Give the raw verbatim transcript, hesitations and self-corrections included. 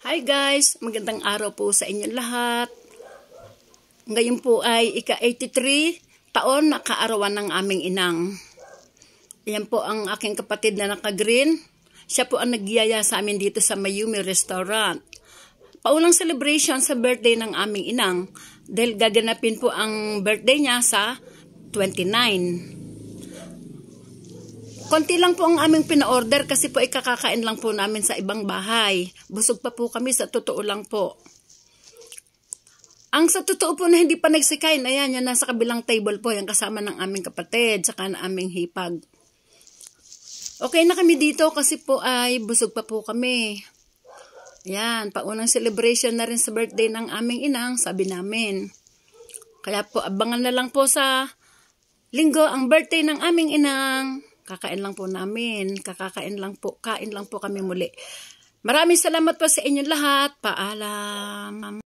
Hi guys! Magandang araw po sa inyong lahat. Ngayon po ay ika-eighty-three taon na kaarawan ng aming inang. Yan po ang aking kapatid na naka-green. Siya po ang nagyaya sa amin dito sa Mayumi Restaurant. Paulang celebration sa birthday ng aming inang dahil gaganapin po ang birthday niya sa twenty-nine. Konti lang po ang aming pina-order kasi po ay kakakain lang po namin sa ibang bahay. Busog pa po kami, sa totoo lang po. Ang sa totoo po na hindi pa nagsikain, ayan, yan nasa kabilang table po, yan kasama ng aming kapatid, saka ng aming hipag. Okay na kami dito kasi po ay busog pa po kami. Ayan, paunang celebration na rin sa birthday ng aming inang, sabi namin. Kaya po, abangan na lang po sa linggo ang birthday ng aming inang. Kakain lang po namin. Kakakain lang po. Kain lang po kami muli. Maraming salamat po sa inyong lahat. Paalam.